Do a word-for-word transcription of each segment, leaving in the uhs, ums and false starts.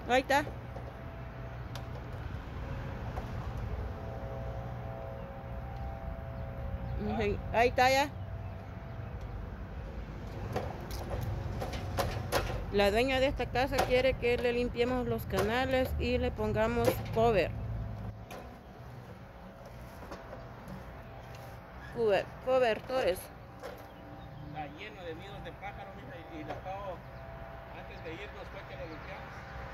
Ahí está. Ah. Ahí está ya. La dueña de esta casa quiere que le limpiemos los canales y le pongamos cover. Cover cobertores. Está lleno de nidos de pájaros, mija, y lo acabo, antes de irnos fue que lo limpiamos.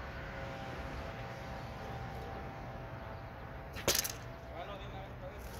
Hágalo de una vez, a ver.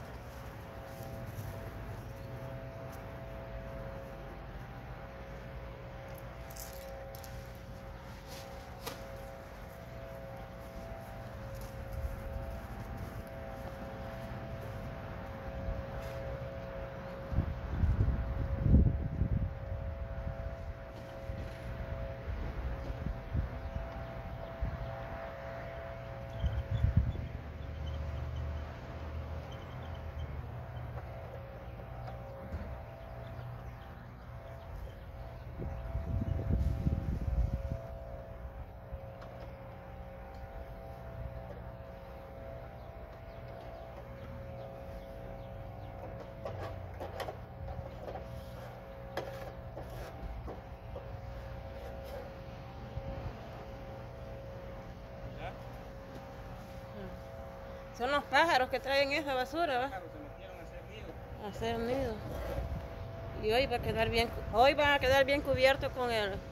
Son los pájaros que traen esa basura, ¿va? Los pájaros se metieron a hacer nido. A hacer nido. Y hoy va a quedar bien, hoy va a quedar bien cubierto con el, Sí.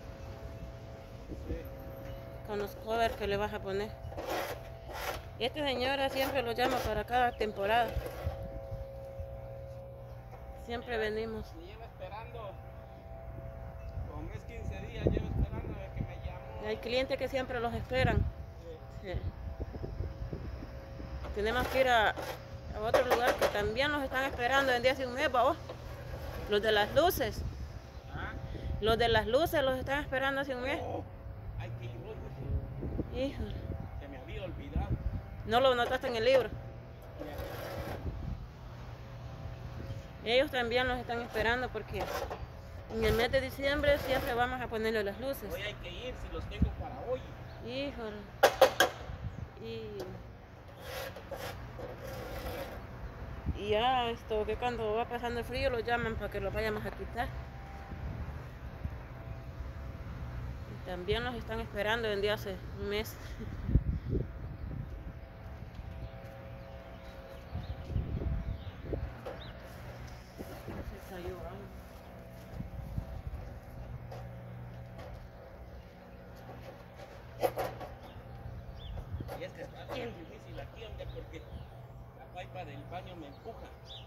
con los covers que le vas a poner. Y esta señora siempre lo llama para cada temporada. Siempre lleva, venimos. Me lleva esperando, como mes quince días llevo esperando a ver que me llamó. Hay clientes que siempre los esperan. Sí. Sí. Tenemos que ir a, a otro lugar que también los están esperando desde hace un mes, ¿va? Los de las luces. ¿Ah? Los de las luces los están esperando hace un mes. Oh, ay, qué libro. Híjole. Se me había olvidado. No lo notaste en el libro. Ellos también los están esperando porque en el mes de diciembre siempre vamos a ponerle las luces. Hoy hay que ir si los tengo para hoy. Híjole. Y, y ya esto que cuando va pasando el frío los llaman para que los vayamos a quitar. Y también los están esperando desde hace un mes. Se cayó algo. Y es que está bien difícil aquí, hombre, porque la pipa del baño me empuja.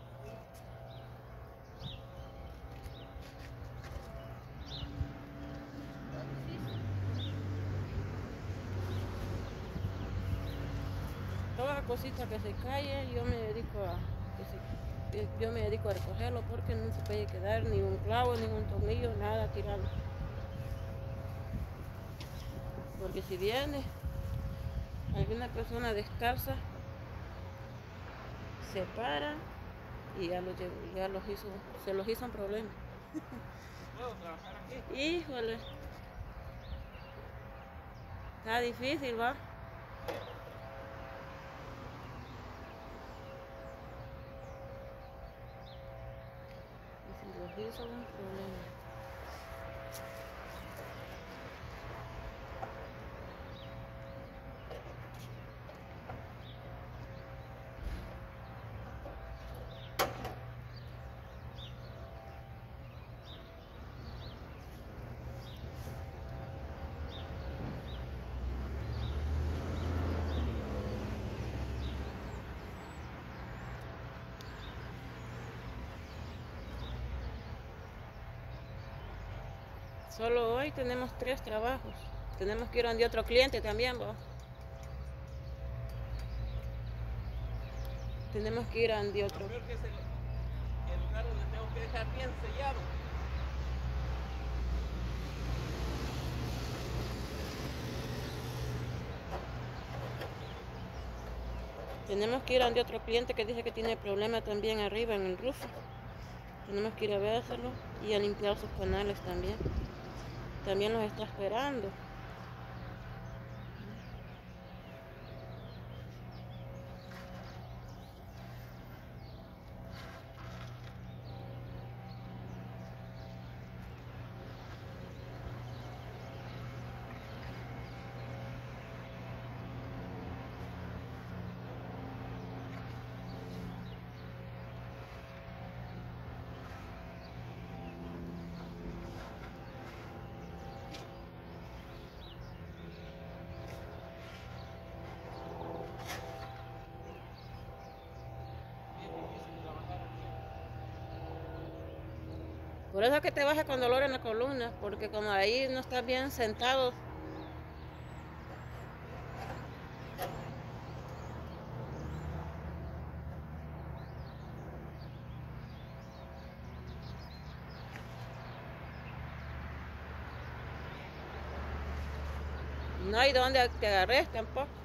Toda cosita que se cae, yo me dedico a que se, yo me dedico a recogerlo porque no se puede quedar ni un clavo, ni un tornillo, nada tirado. Porque si viene alguna persona descalza, se para y ya, lo, ya los hizo, se los hizo un problema. ¿Puedo trabajar aquí? Híjole. Está difícil, ¿va? Y se los hizo un problema. Solo hoy tenemos tres trabajos. Tenemos que ir a donde otro cliente también, ¿va? Tenemos que ir a donde otro. Lo peor que es el, el lugar donde tengo que dejar bien sellado. Tenemos que ir a donde otro cliente que dice que tiene problema también arriba en el roof. Tenemos que ir a vérselo y a limpiar sus canales también. También los está esperando. Por eso es que te baja con dolor en la columna, porque como ahí no estás bien sentado. No hay donde te agarres tampoco.